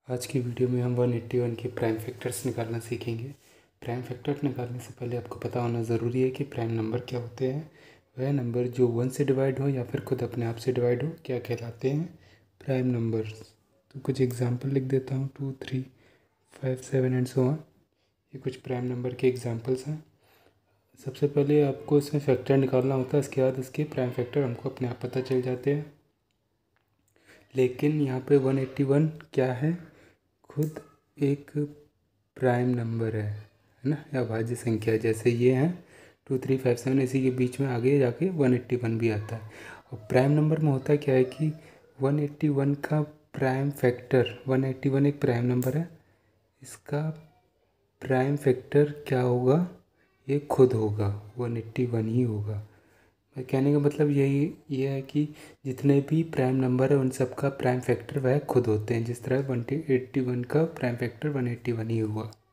आज की वीडियो में हम 181 के प्राइम फैक्टर्स निकालना सीखेंगे। प्राइम फैक्टर निकालने से पहले आपको पता होना ज़रूरी है कि प्राइम नंबर क्या होते हैं। वह नंबर जो 1 से डिवाइड हो या फिर खुद अपने आप से डिवाइड हो क्या कहलाते हैं, प्राइम नंबर्स। तो कुछ एग्जांपल लिख देता हूँ, 2, 3, 5, 7 एंड सो ऑन। ये कुछ प्राइम नंबर के एग्जाम्पल्स हैं। सबसे पहले आपको इसमें फैक्टर निकालना होता है, इसके बाद इसके प्राइम फैक्टर हमको अपने आप पता चल जाते हैं। लेकिन यहाँ पे 181 क्या है, खुद एक प्राइम नंबर है ना, या भाज्य संख्या। जैसे ये हैं 2, 3, 5, 7, इसी के बीच में आगे जाके 181 भी आता है। और प्राइम नंबर में होता क्या है कि 181 का प्राइम फैक्टर, 181 एक प्राइम नंबर है, इसका प्राइम फैक्टर क्या होगा, ये खुद होगा, 181 ही होगा। कहने का मतलब ये है कि जितने भी प्राइम नंबर है उन सब का प्राइम फैक्टर वह खुद होते हैं। जिस तरह 181 का प्राइम फैक्टर 181 ही हुआ।